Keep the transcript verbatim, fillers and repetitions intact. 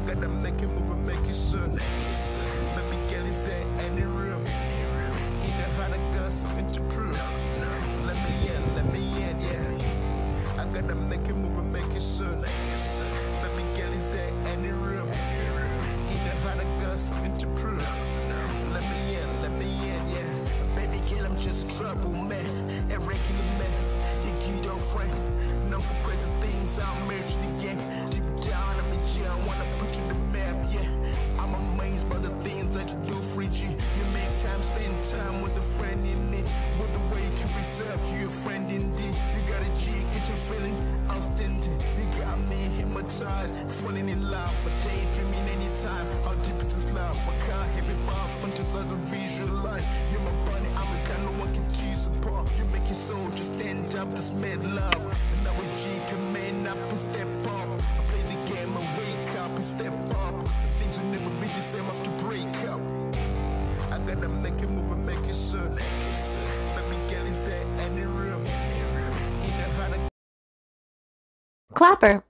gotta make it move and make it soon. Baby girl is there any room. You know how to got something to prove. Let me in, let me in, yeah. I gotta make it move and make it soon. Baby girl is there any room. You know how to got something to prove. Let me in, let me in, yeah. Baby girl, I'm just a trouble man, a regular man. You cute old friend, known for crazy things. I'm married to the game. Deep down, I'm in jail. I wanna put you in the map, yeah. I'm amazed by the things that you do, free G. You make time, spend time with a friend in need. With the way you can reserve, you a friend indeed. You got a G, get your feelings outstanding. You got me hypnotized, falling in love, for daydreaming anytime. How deep is this love? I can't help it but fantasize and visualize. You're my bunny, I'm the kind no one can tease apart. You make it so just stand up, this mad love. And now a G can man up and step up. I play the game and wake up and step up. The things will never be the same after break up. I gotta make it move and make it soon. Baby girl is there any room. You know how to Clapper.